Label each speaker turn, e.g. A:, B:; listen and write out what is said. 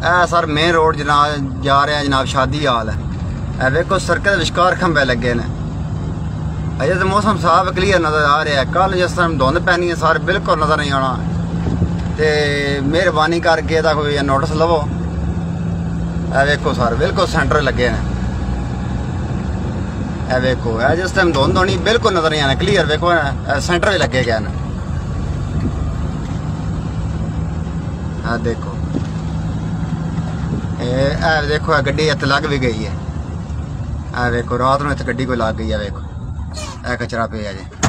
A: Sir main road जनाब जा रहे हैं जनाब शादी हाल है। देखो सड़क के विशकार खंबे लगे ने। अजे तो मौसम साफ क्लीयर नज़र आ रहा है। कल जिस टाइम धुंध पैनी है सारे बिल्कुल नज़र नहीं आना। तो मेहरबानी करके कोई नोटिस लवो। देखो सर बिल्कुल सेंटर लगे ने। देखो जिस टाइम धुंध होनी बिल्कुल नज़र नहीं आना क्लीयर। देखो सेंटर भी लगे गए हैं। देखो देखो गड्डी इतने लग भी गई है। देखो रात में इतने गड्डी को लग गई है। देखो कचरा पे है जी।